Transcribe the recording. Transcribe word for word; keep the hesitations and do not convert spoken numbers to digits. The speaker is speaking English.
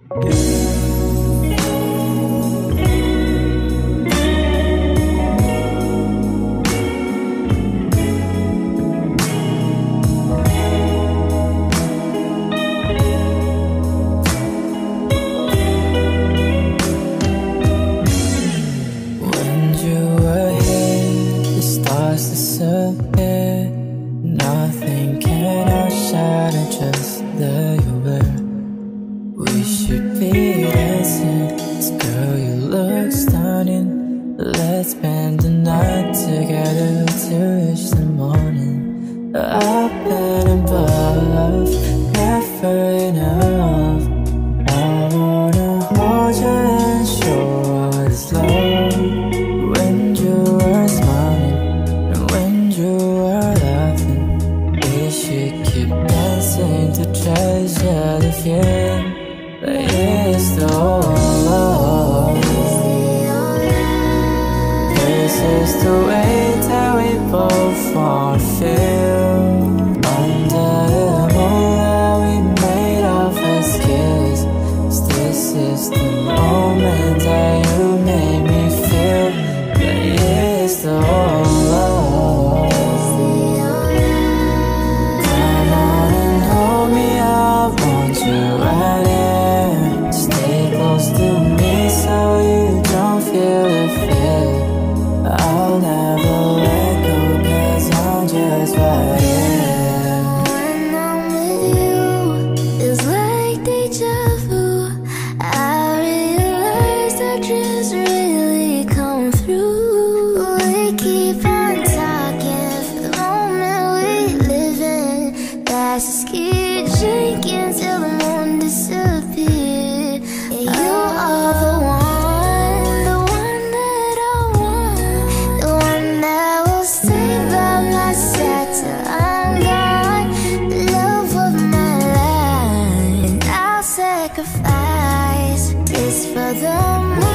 Nothing can outshadow just the you were. We should be dancing, 'cause girl you look stunning. Let's spend the night together to reach the morning. Up and above, never enough. I wanna hold you and show what is love. When you were smiling and when you were laughing, we should keep dancing to treasure the feeling. But it's the whole love. This is the way that we both wanna feel. Under the moonlight we made our first kiss. This is the moment that you made me feel. But it's the whole love. Come on and hold me, I want you right here. Stay close to me so you don't feel the fear. I'll never let go, 'cause I'm just right here. When I'm with you, it's like deja vu. I realize our dreams really come through. We keep on talking for the moment we live in. That's a ski drinking till the moon disappears. You are the one, the one that I want, the one that will stay by my side till I'm gone. The love of my life, and I'll sacrifice this for the moon.